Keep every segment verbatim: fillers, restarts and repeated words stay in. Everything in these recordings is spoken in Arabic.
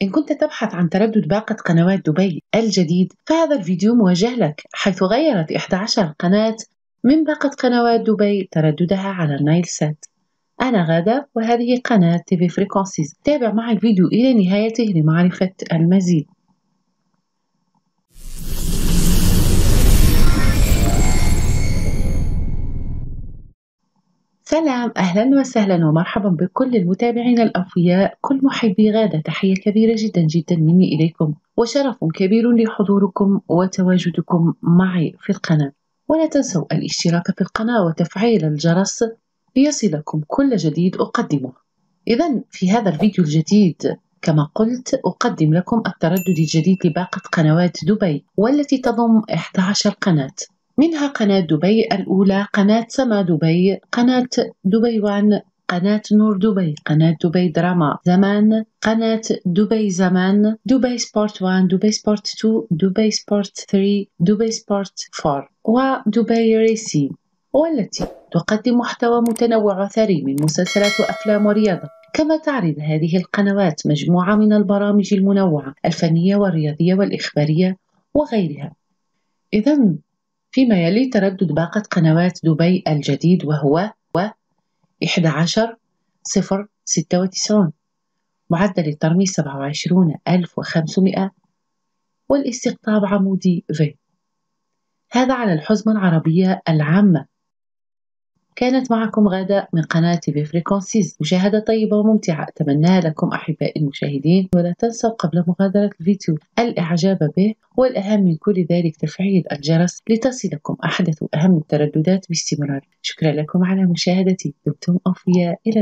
إن كنت تبحث عن تردد باقة قنوات دبي الجديد فهذا الفيديو موجه لك، حيث غيرت إحدى عشرة قناة من باقة قنوات دبي ترددها على النايل سات. أنا غادة وهذه قناة تي في فريكونسيز. تابع معي الفيديو إلى نهايته لمعرفة المزيد. سلام، أهلا وسهلا ومرحبا بكل المتابعين الأوفياء، كل محبي غادة. تحية كبيرة جدا جدا مني إليكم، وشرف كبير لحضوركم وتواجدكم معي في القناة. ولا تنسوا الاشتراك في القناة وتفعيل الجرس ليصلكم كل جديد أقدمه. إذن في هذا الفيديو الجديد كما قلت أقدم لكم التردد الجديد لباقة قنوات دبي، والتي تضم إحدى عشرة قناة، منها قناة دبي الأولى، قناة سما دبي، قناة دبي وان، قناة نور دبي، قناة دبي دراما زمان، قناة دبي زمان، دبي سبورت واحد، دبي سبورت اثنين، دبي سبورت ثلاثة، دبي سبورت أربعة، ودبي ريسي، والتي تقدم محتوى متنوع وثري من مسلسلات وأفلام ورياضة. كما تعرض هذه القنوات مجموعة من البرامج المنوعة الفنية والرياضية والإخبارية وغيرها. إذن فيما يلي تردد باقة قنوات دبي الجديد وهو إحدى عشرة صفر ستة وتسعين، معدل الترميز سبعة وعشرين ألف وخمسمائة، والاستقطاب عمودي في. هذا على الحزمة العربية العامة. كانت معكم غادة من قناة تي في فريكونسيز. مشاهدة طيبة وممتعة أتمناها لكم أحبائي المشاهدين، ولا تنسوا قبل مغادرة الفيديو الإعجاب به، والأهم من كل ذلك تفعيل الجرس لتصلكم أحدث وأهم الترددات باستمرار. شكرا لكم على مشاهدتي، دمتم أوفياء، إلى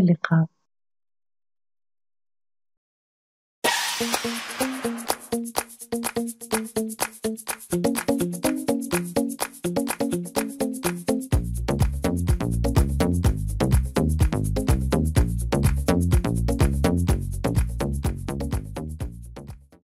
اللقاء.